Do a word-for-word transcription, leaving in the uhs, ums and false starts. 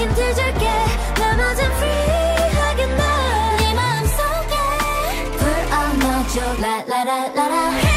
힌트 줄게 나머진 free하게 나 네 마음속에 불 안 넣어줘 라라라라라